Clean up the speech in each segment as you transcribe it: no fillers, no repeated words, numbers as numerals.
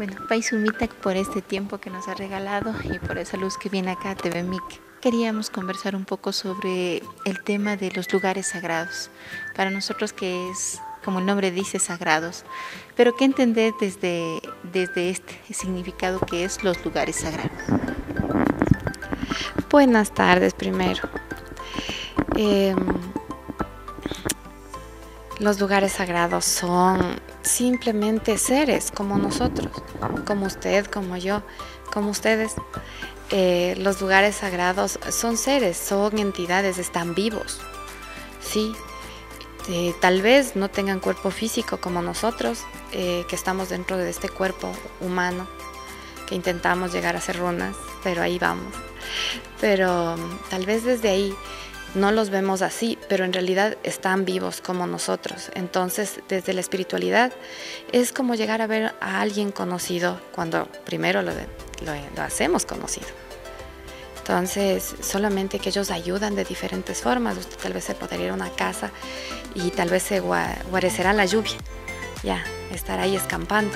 Bueno, Paisumita, por este tiempo que nos ha regalado y por esa luz que viene acá a TV MIC, queríamos conversar un poco sobre el tema de los lugares sagrados. Para nosotros que es, como el nombre dice, sagrados, pero ¿qué entender desde este significado que es los lugares sagrados? Buenas tardes primero. Em, los lugares sagrados son simplemente seres como nosotros, como usted, como yo, como ustedes. Los lugares sagrados son seres, son entidades, están vivos, ¿sí? Tal vez no tengan cuerpo físico como nosotros, que estamos dentro de este cuerpo humano, que intentamos llegar a ser runas, pero ahí vamos. Pero tal vez desde ahí no los vemos así, pero en realidad están vivos como nosotros. Entonces, desde la espiritualidad es como llegar a ver a alguien conocido cuando primero lo hacemos conocido. Entonces, solamente que ellos ayudan de diferentes formas. Usted tal vez se podría ir a una casa y tal vez se guarecerá la lluvia, ya, estar ahí escampando.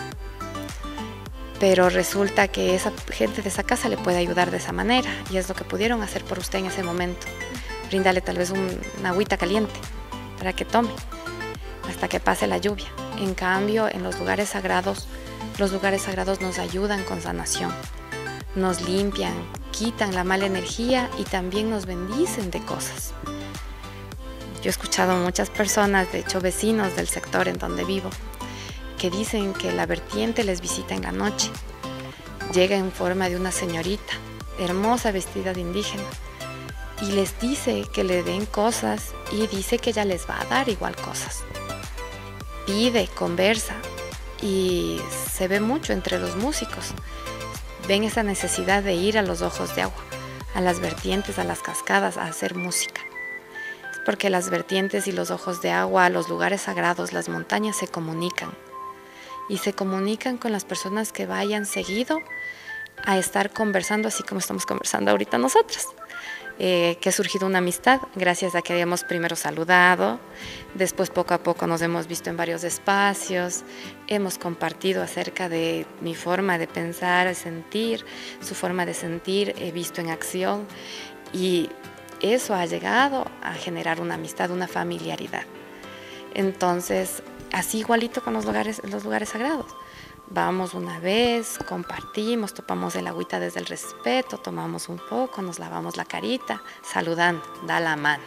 Pero resulta que esa gente de esa casa le puede ayudar de esa manera y es lo que pudieron hacer por usted en ese momento. Brindarle tal vez una agüita caliente para que tome hasta que pase la lluvia. En cambio, en los lugares sagrados nos ayudan con sanación, nos limpian, quitan la mala energía y también nos bendicen de cosas. Yo he escuchado muchas personas, de hecho vecinos del sector en donde vivo, que dicen que la vertiente les visita en la noche. Llega en forma de una señorita, hermosa, vestida de indígena, y les dice que le den cosas y dice que ella les va a dar igual cosas. Pide, conversa y se ve mucho entre los músicos. Ven esa necesidad de ir a los ojos de agua, a las vertientes, a las cascadas, a hacer música. Es porque las vertientes y los ojos de agua, los lugares sagrados, las montañas se comunican. Y se comunican con las personas que vayan seguido a estar conversando, así como estamos conversando ahorita nosotras. Que ha surgido una amistad gracias a que habíamos primero saludado, después poco a poco nos hemos visto en varios espacios, hemos compartido acerca de mi forma de pensar, de sentir, su forma de sentir, he visto en acción y eso ha llegado a generar una amistad, una familiaridad. Entonces, así igualito con los lugares sagrados. Vamos una vez, compartimos, topamos el agüita desde el respeto, tomamos un poco, nos lavamos la carita, saludando, da la mano.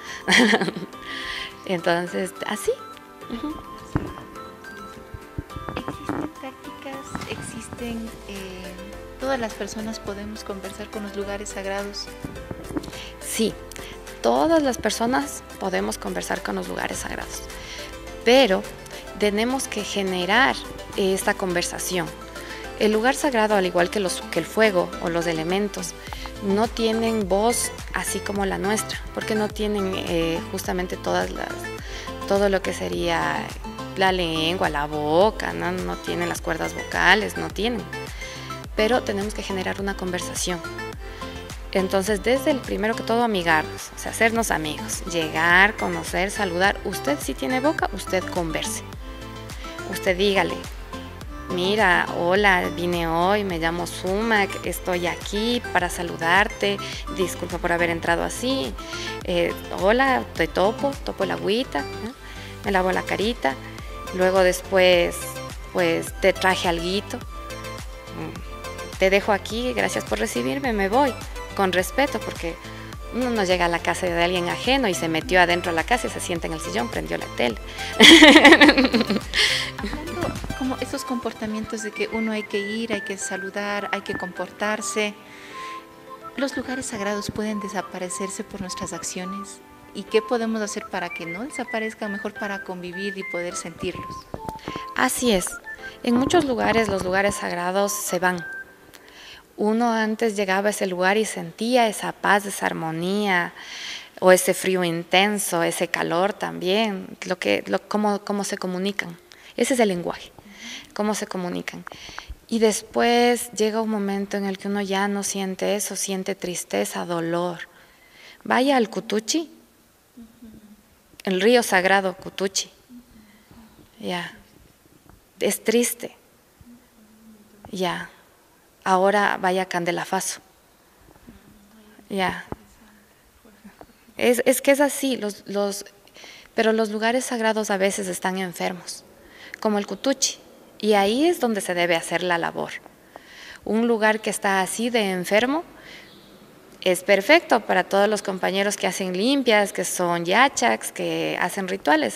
Entonces, así. ¿Existen prácticas? ¿Todas las personas podemos conversar con los lugares sagrados? Sí, todas las personas podemos conversar con los lugares sagrados, pero tenemos que generar esta conversación. El lugar sagrado, al igual que el fuego o los elementos, no tienen voz así como la nuestra, porque no tienen justamente todo lo que sería la lengua, la boca, no tienen las cuerdas vocales, no tienen. Pero tenemos que generar una conversación. Entonces, desde el primero que todo, amigarnos, o sea, hacernos amigos, llegar, conocer, saludar. Usted si tiene boca, usted converse. Usted dígale, mira, hola, vine hoy, me llamo Sumac, estoy aquí para saludarte, disculpa por haber entrado así, hola, te topo el agüita, ¿eh? Me lavo la carita, luego después, pues te traje alguito, te dejo aquí, gracias por recibirme, me voy, con respeto, porque uno no llega a la casa de alguien ajeno y se metió adentro de la casa y se sienta en el sillón, prendió la tele. Hablando como esos comportamientos de que uno hay que ir, hay que saludar, hay que comportarse, ¿los lugares sagrados pueden desaparecerse por nuestras acciones? ¿Y qué podemos hacer para que no desaparezcan, mejor para convivir y poder sentirlos? Así es, en muchos lugares los lugares sagrados se van. Uno antes llegaba a ese lugar y sentía esa paz, esa armonía, o ese frío intenso, ese calor también, cómo se comunican. Ese es el lenguaje, cómo se comunican. Y después llega un momento en el que uno ya no siente eso, siente tristeza, dolor. Vaya al Cutuchi, el río sagrado Cutuchi. Ya, es triste. Ya, ahora vaya a Candelafaso. Ya. Es que es así, pero los lugares sagrados a veces están enfermos, como el Cutuchi, y ahí es donde se debe hacer la labor. Un lugar que está así de enfermo es perfecto para todos los compañeros que hacen limpias, que son yachaks, que hacen rituales.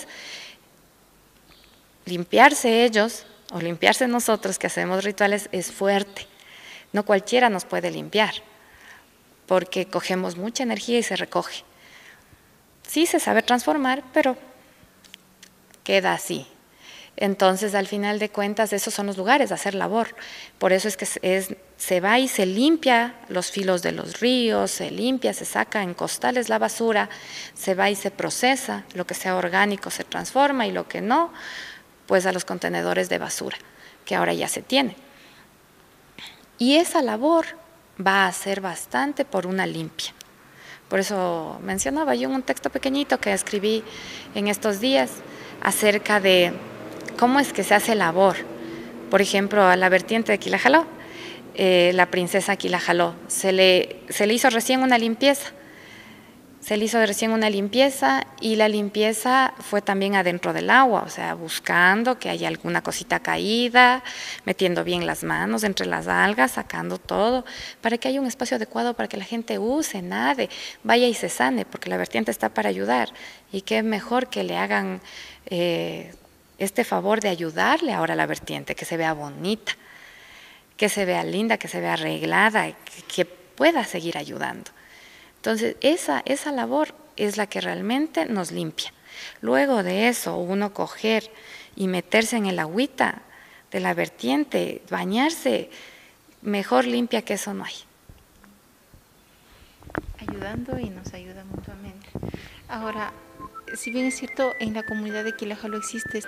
Limpiarse ellos o limpiarse nosotros que hacemos rituales es fuerte. No cualquiera nos puede limpiar, porque cogemos mucha energía y se recoge. Sí se sabe transformar, pero queda así. Entonces, al final de cuentas, esos son los lugares de hacer labor. Por eso es que se va y se limpia los filos de los ríos, se limpia, se saca en costales la basura, se va y se procesa, lo que sea orgánico se transforma y lo que no, pues a los contenedores de basura, que ahora ya se tiene. Y esa labor va a ser bastante por una limpia. Por eso mencionaba yo en un texto pequeñito que escribí en estos días acerca de cómo es que se hace labor. Por ejemplo, a la vertiente de Quilajaló, la princesa Quilajaló, se le hizo recién una limpieza. Se le hizo recién una limpieza y la limpieza fue también adentro del agua, o sea, buscando que haya alguna cosita caída, metiendo bien las manos entre las algas, sacando todo, para que haya un espacio adecuado para que la gente use, nade, vaya y se sane, porque la vertiente está para ayudar. Y qué mejor que le hagan este favor de ayudarle ahora a la vertiente, que se vea bonita, que se vea linda, que se vea arreglada, que pueda seguir ayudando. Entonces, esa labor es la que realmente nos limpia. Luego de eso, uno coger y meterse en el agüita de la vertiente, bañarse, mejor limpia que eso no hay. Ayudando y nos ayuda mutuamente. Ahora, si bien es cierto, en la comunidad de Quilajaló existe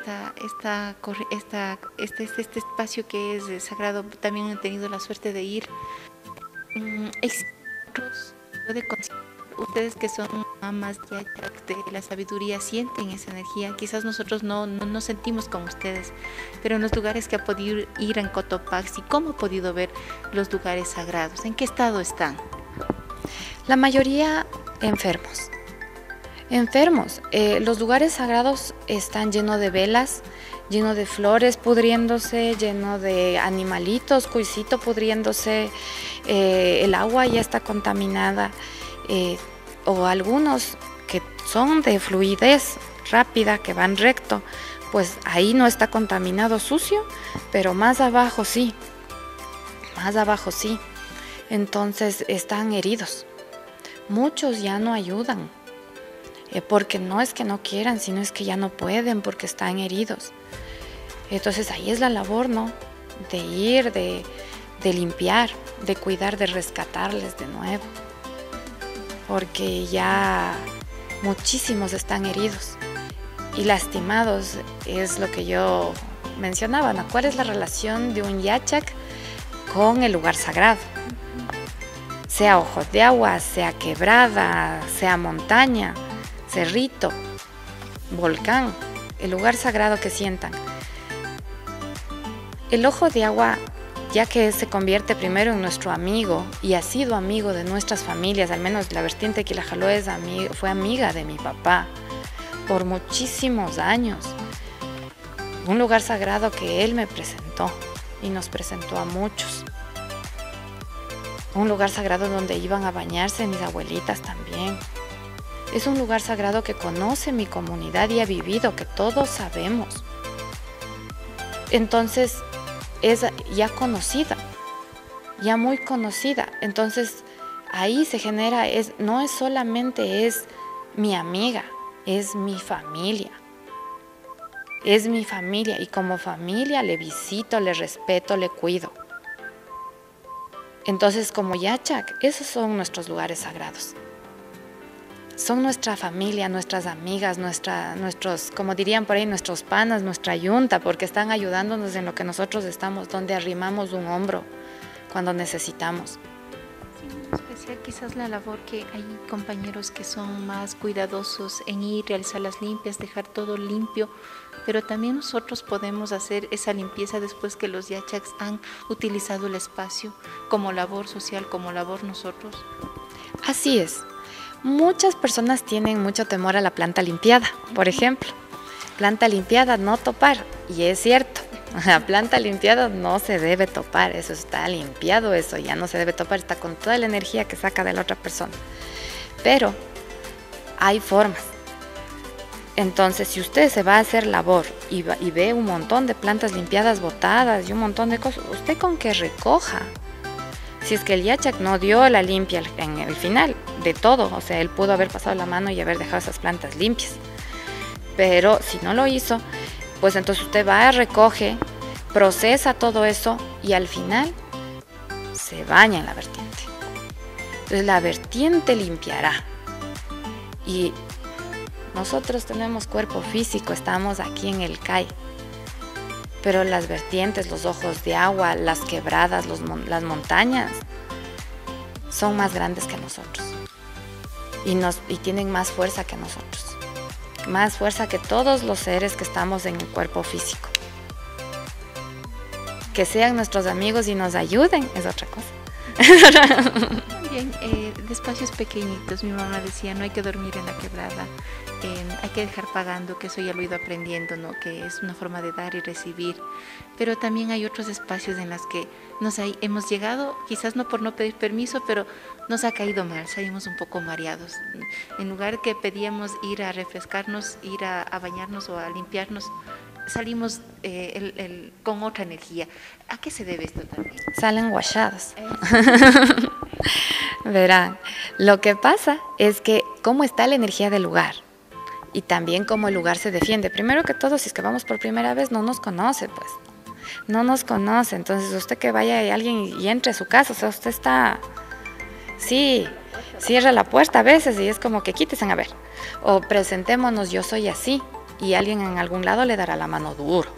este espacio que es sagrado, también he tenido la suerte de ir. Ustedes que son amas de la sabiduría sienten esa energía. Quizás nosotros no sentimos como ustedes, pero en los lugares que ha podido ir en Cotopaxi, ¿cómo ha podido ver los lugares sagrados? ¿En qué estado están? La mayoría enfermos. Los lugares sagrados están llenos de velas, lleno de flores pudriéndose, lleno de animalitos, cuisito pudriéndose, el agua ya está contaminada, o algunos que son de fluidez rápida, que van recto, pues ahí no está contaminado, sucio, pero más abajo sí, entonces están heridos. Muchos ya no ayudan, porque no es que no quieran, sino es que ya no pueden porque están heridos. Entonces ahí es la labor, ¿no? De ir, de limpiar, de cuidar, de rescatarles de nuevo. Porque ya muchísimos están heridos y lastimados, es lo que yo mencionaba, ¿no? ¿Cuál es la relación de un yachak con el lugar sagrado? Sea ojo de agua, sea quebrada, sea montaña, cerrito, volcán, el lugar sagrado que sientan. El ojo de agua, ya que se convierte primero en nuestro amigo y ha sido amigo de nuestras familias, al menos la vertiente de Quilajaló fue amiga de mi papá por muchísimos años. Un lugar sagrado que él me presentó y nos presentó a muchos. Un lugar sagrado donde iban a bañarse mis abuelitas también. Es un lugar sagrado que conoce mi comunidad y ha vivido, que todos sabemos. Entonces, es ya conocida, ya muy conocida. Entonces, ahí se genera, no es solamente es mi amiga, es mi familia. Es mi familia y como familia le visito, le respeto, le cuido. Entonces, como yachak, esos son nuestros lugares sagrados. Son nuestra familia, nuestras amigas, nuestros, como dirían por ahí, nuestros panas, nuestra yunta, porque están ayudándonos en lo que nosotros estamos, donde arrimamos un hombro cuando necesitamos. Sí, en especial quizás la labor que hay compañeros que son más cuidadosos en ir, realizar las limpias, dejar todo limpio, pero también nosotros podemos hacer esa limpieza después que los yachaks han utilizado el espacio como labor social, como labor nosotros. Así es. Muchas personas tienen mucho temor a la planta limpiada, por ejemplo. Planta limpiada, no topar. Y es cierto, la planta limpiada no se debe topar. Eso está limpiado, eso ya no se debe topar. Está con toda la energía que saca de la otra persona. Pero hay formas. Entonces, si usted se va a hacer labor y ve un montón de plantas limpiadas botadas y un montón de cosas, usted con que recoja. Si es que el yachak no dio la limpia en el final de todo, o sea, él pudo haber pasado la mano y haber dejado esas plantas limpias. Pero si no lo hizo, pues entonces usted va, recoge, procesa todo eso y al final se baña en la vertiente. Entonces la vertiente limpiará. Y nosotros tenemos cuerpo físico, estamos aquí en el CAI. Pero las vertientes, los ojos de agua, las quebradas, las montañas, son más grandes que nosotros. Y tienen más fuerza que nosotros. Más fuerza que todos los seres que estamos en el cuerpo físico. Que sean nuestros amigos y nos ayuden es otra cosa. También de espacios pequeñitos, mi mamá decía, no hay que dormir en la quebrada, hay que dejar pagando, que eso ya lo he ido aprendiendo, ¿no? Que es una forma de dar y recibir. Pero también hay otros espacios en los que hemos llegado, quizás no por no pedir permiso, pero nos ha caído mal, salimos un poco mareados. En lugar que pedíamos ir a refrescarnos, ir a bañarnos o a limpiarnos, salimos con otra energía. ¿A qué se debe esto también? Salen guachados. Verán, lo que pasa es que cómo está la energía del lugar y también cómo el lugar se defiende. Primero que todo, si es que vamos por primera vez, no nos conoce, pues. No nos conoce. Entonces, usted que vaya y alguien y entre a su casa, o sea, usted está... Sí, cierra la puerta a veces y es como que quítese a ver. O presentémonos, yo soy así. Y alguien en algún lado le dará la mano duro.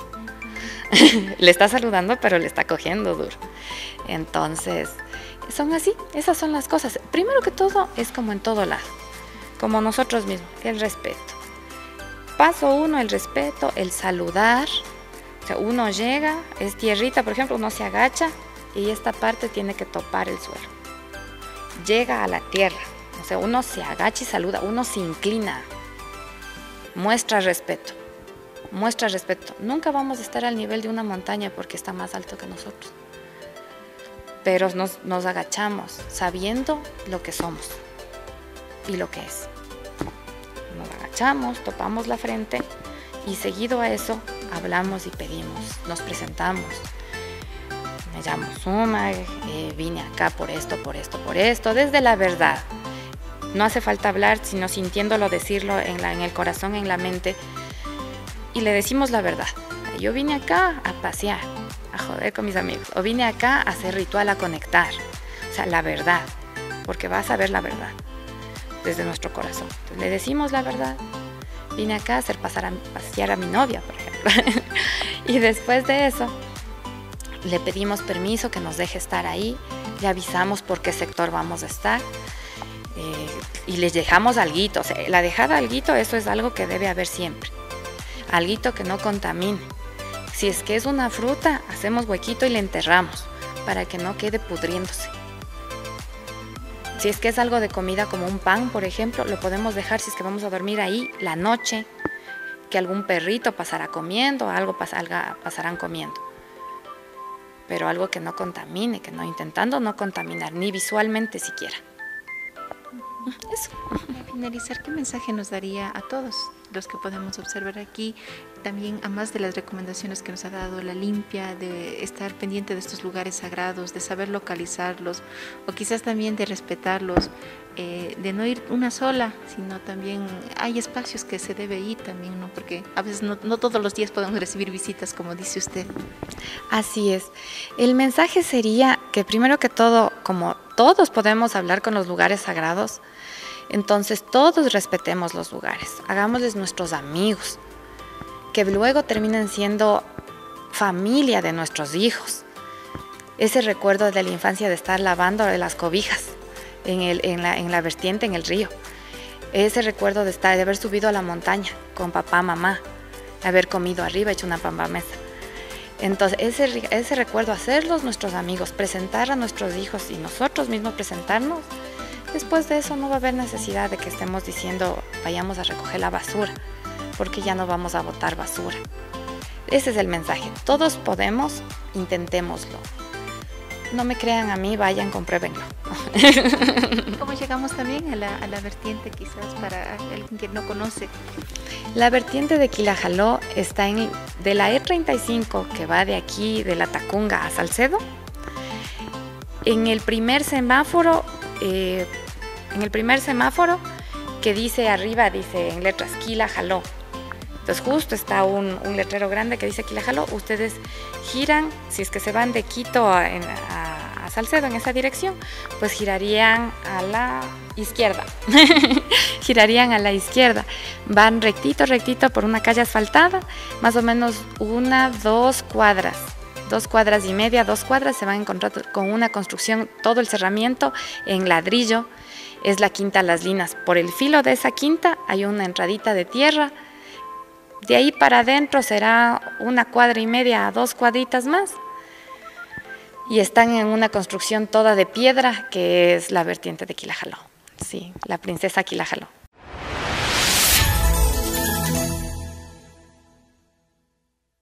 Le está saludando, pero le está cogiendo duro. Entonces, son así, esas son las cosas. Primero que todo, es como en todo lado, como nosotros mismos, el respeto. Paso uno, el respeto, el saludar. O sea, uno llega, es tierrita, por ejemplo, uno se agacha y esta parte tiene que topar el suelo. Llega a la tierra, o sea, uno se agacha y saluda, uno se inclina. Muestra respeto, muestra respeto. Nunca vamos a estar al nivel de una montaña porque está más alto que nosotros. Pero nos agachamos sabiendo lo que somos y lo que es. Nos agachamos, topamos la frente y seguido a eso hablamos y pedimos, nos presentamos. Me llamo Suma, vine acá por esto, desde la verdad. No hace falta hablar, sino sintiéndolo, decirlo en el corazón, en la mente. Y le decimos la verdad. Yo vine acá a pasear, a joder con mis amigos. O vine acá a hacer ritual, a conectar. O sea, la verdad. Porque vas a ver la verdad desde nuestro corazón. Entonces, le decimos la verdad. Vine acá a hacer pasear a mi novia, por ejemplo. Y después de eso, le pedimos permiso que nos deje estar ahí. Le avisamos por qué sector vamos a estar. Y les dejamos alguito, o sea, la dejada alguito, eso es algo que debe haber siempre. Alguito que no contamine. Si es que es una fruta, hacemos huequito y le enterramos para que no quede pudriéndose. Si es que es algo de comida como un pan, por ejemplo, lo podemos dejar si es que vamos a dormir ahí la noche, que algún perrito pasará comiendo, algo pasarán comiendo. Pero algo que no contamine, intentando no contaminar, ni visualmente siquiera. Eso. Para finalizar, ¿qué mensaje nos daría a todos los que podemos observar aquí? También, a más de las recomendaciones que nos ha dado la limpia, de estar pendiente de estos lugares sagrados, de saber localizarlos, o quizás también de respetarlos, de no ir una sola, sino también hay espacios que se debe ir también, ¿no? Porque a veces no todos los días podemos recibir visitas, como dice usted. Así es. El mensaje sería que primero que todo, como todos podemos hablar con los lugares sagrados, entonces todos respetemos los lugares, hagámosles nuestros amigos, que luego terminen siendo familia de nuestros hijos. Ese recuerdo de la infancia de estar lavando las cobijas en la vertiente, en el río. Ese recuerdo de haber subido a la montaña con papá, mamá, haber comido arriba, hecho una pamba mesa. Entonces, ese recuerdo, hacerlos nuestros amigos, presentar a nuestros hijos y nosotros mismos presentarnos, después de eso no va a haber necesidad de que estemos diciendo vayamos a recoger la basura, porque ya no vamos a botar basura. Ese es el mensaje. Todos podemos, intentémoslo. No me crean a mí, vayan, compruébenlo. ¿Cómo llegamos también a la vertiente, quizás para alguien que no conoce? La vertiente de Quilajaló está de la E35, que va de aquí, de la Tacunga a Salcedo. En el primer semáforo, que dice arriba, dice en letras Quilajaló. Entonces justo está un letrero grande que dice Quilajaló. Ustedes giran, si es que se van de Quito a Salcedo en esa dirección, pues girarían a la izquierda. Girarían a la izquierda. Van rectito por una calle asfaltada, más o menos 2 cuadras. 2 cuadras y media, 2 cuadras, se van a encontrar con una construcción, todo el cerramiento en ladrillo. Es la Quinta Las Linas. Por el filo de esa quinta hay una entradita de tierra. De ahí para adentro será 1 cuadra y media a 2 cuadritas más. Y están en una construcción toda de piedra, que es la vertiente de Quilajaló. Sí, la princesa Quilajaló.